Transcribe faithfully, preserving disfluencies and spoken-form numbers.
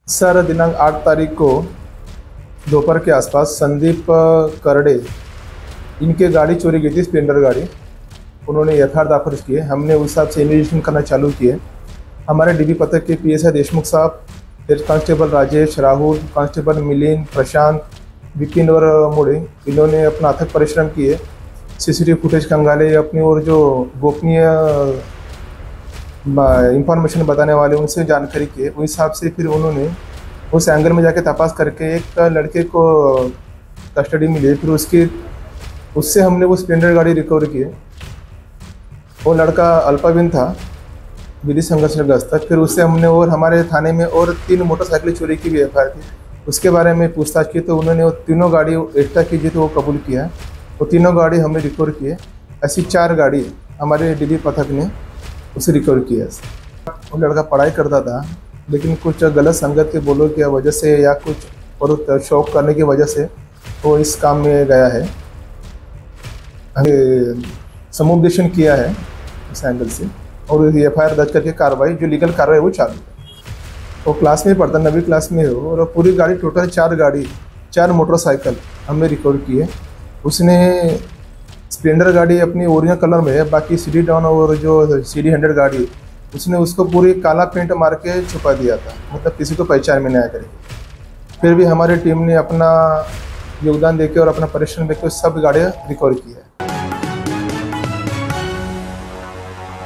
Sir दिनांक आठ तारीख को दोपहर के आसपास संदीप करड़े इनके गाड़ी चोरी की थी, स्प्लेंडर गाड़ी। उन्होंने एफ आई आर दाखिल किए। हमने उस हिसाब से इन्वेस्टिगेशन करना चालू किए। हमारे डीबी पथक के पीएसआई देशमुख साहब, head constable Rajesh, Rahul, constable Milind, Prashant, Vipin और मोड़े, इन्होंने अपना अथक परिश्रम किए। सीसीटीवी फुटेज खंगाले, अपनी और जो गोपनीय इंफॉर्मेशन बताने वाले उनसे जानकारी किए। उस हिसाब से फिर उन्होंने उस एंगल में जाके तपास करके एक लड़के को कस्टडी में लिए। फिर उसकी उससे हमने वो स्प्लेंडर गाड़ी रिकवर किए। वो लड़का अल्पाविन था, विधि संघर्षग्रस्त तक। फिर उससे हमने और हमारे थाने में और तीन मोटरसाइकिल चोरी की भी एफ आई आर थी। उसके बारे में पूछताछ की तो उन्होंने वो तीनों गाड़ी एक्स्ट्रा की जी तो वो कबूल किया। वो तीनों गाड़ी हमने रिकवर किए। ऐसी चार गाड़ी हमारे डीबी पथक ने उसे रिकवर किया। वो लड़का पढ़ाई करता था, लेकिन कुछ गलत संगत के बोलों की वजह से या कुछ और शौक करने की वजह से वो इस काम में गया है। समुपदेशन किया है इस एंगल से और एफ आई आर दर्ज करके कार्रवाई, जो लीगल कार्रवाई वो चालू है। वो क्लास में पढ़ता, नवीं क्लास में हो। और पूरी गाड़ी, टोटल चार गाड़ी, चार मोटरसाइकिल हमने रिकवर किए। उसने स्प्लेंडर गाड़ी अपनी ओरिजिनल कलर में है, बाकी सी डी डाउन और जो सी डी हंड्रेड गाड़ी उसने उसको पूरी काला पेंट मार के छुपा दिया था, मतलब किसी को पहचान में नहीं आया करके। फिर भी हमारी टीम ने अपना योगदान देके और अपना परिश्रम देके सब गाड़ियाँ रिकवर की है।